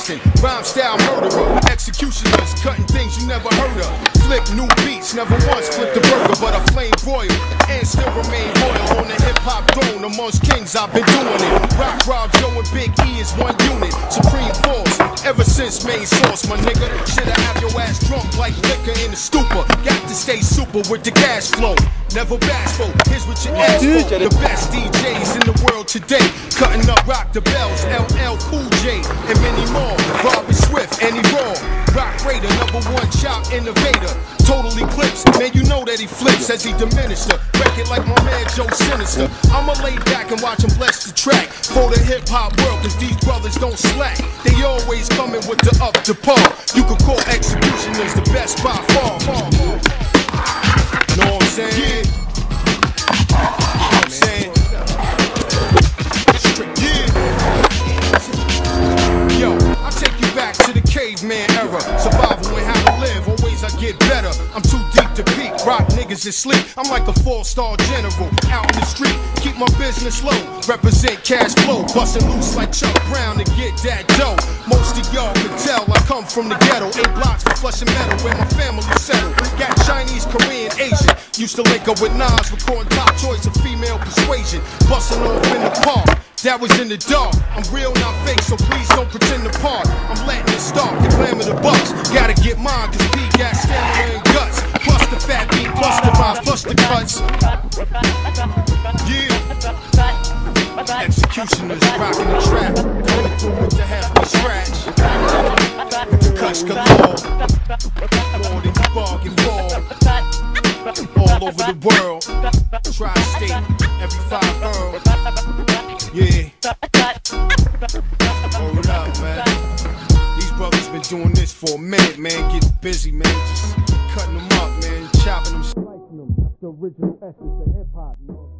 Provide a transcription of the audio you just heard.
assassin, rhyme style murderer, executioners, cutting things you never heard of. Flip new beats, never once flipped a burger, but I flame broil and still remain loyal on the hip-hop throne. Amongst kings, I've been doing it. Rock, Rob, Joe, and Big E is one unit. Supreme force, ever since main source, my nigga. Should I have your ass drunk like liquor in the stupor? Got to stay super with the cash flow. Never bashful, here's what you asked for. The best DJs in the world today, cutting up Rock the Bells, LL Cool J, and many more. Bobby Swift, Annie Raw, Rock Raider, #1 chop innovator. Total eclipse, man, you know that he flips as he diminished her. Wreck it like my man Joe Sinister. I'ma lay back and watch him bless the track for the hip-hop world, cause these brothers don't slack. They always coming with the up to par. You could call Executioners the best by far. Know what I'm saying? Yeah. Know what I'm saying? Yeah. Yo, I take you back to the caveman era. Survival and how to live. Always I get better. I'm too deep to peak. Rock niggas asleep. I'm like a 4-star general out in the street. Keep my business low. Represent cash flow. Bustin' loose like Chuck Brown to get that dough. Most of y'all can tell I come from the ghetto. 8 blocks for Flush and Meadow where my family settled. Got Chinese, Korean, Asian. Used to link up with Nas, recording Top Choice of female persuasion. Bustin' off in the park. That was in the dark. I'm real, not fake, so please don't pretend to part. I'm letting it start, the glamour the bucks. Gotta get mine, cause P got stamina and guts. Plus the fat beat, plus the rhymes, plus the cuts. Yeah. Executioners rocking the trap. Coming through with the halfway scratch. With the cuts galore. More than you bargain for. All over the world. Tri-state, every 5 boroughs. Yeah. Hold up, man. These brothers been doing this for a minute, man. Getting busy, man. Just cutting them up, man. Chopping them, slicing them. That's the original essence of hip hop, you know?